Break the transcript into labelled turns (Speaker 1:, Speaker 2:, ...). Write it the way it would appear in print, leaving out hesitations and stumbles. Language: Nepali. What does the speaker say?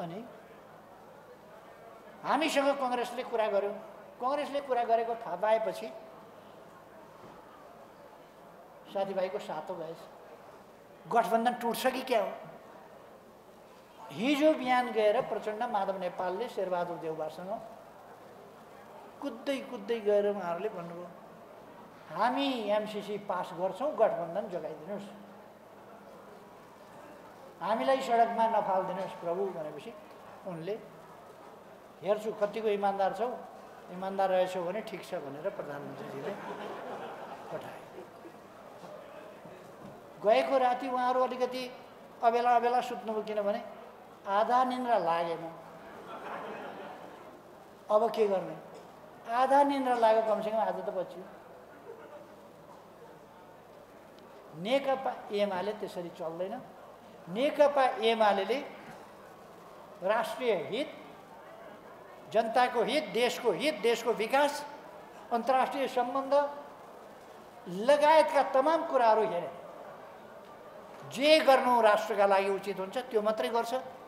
Speaker 1: अनि हामीसँग कांग्रेसले कुरा गर्यो, कांग्रेसले कुरा गरेको थाहा पाएपछि साथीभाइको सातो गएछ। गठबन्धन टुट्छ कि क्या हो? हिजो बिहान गएर प्रचण्ड माधव नेपालले शेरबहादुर देउवासँग कुद्दै कुद्दै गएर उहाँहरूले भन्नुभयो हामी एमसीसी पास गर्छौँ, गठबन्धन जगाइदिनुहोस्, हामीलाई सडकमा नफाल्दिनुहोस् प्रभु भनेपछि उनले हेर्छु कतिको इमान्दार छौ, इमान्दार रहेछौ भने ठिक छ भनेर प्रधानमन्त्रीजीले पठाए। गएको राति उहाँहरू अलिकति अबेला अबेला सुत्नुभयो, किनभने आधा निन्द्रा लागेन। अब के गर्ने? आधा निन्द्रा लाग्यो, कमसेकम आज त बच्यो। नेकपा एमाले त्यसरी चल्दैन। नेकपा एमाले राष्ट्रिय हित, जनताको हित, देशको विकास, अन्तर्राष्ट्रिय सम्बन्ध लगायतका तमाम कुराहरू हेरे जे गर्नु राष्ट्रका लागि उचित हुन्छ त्यो मात्रै गर्छ।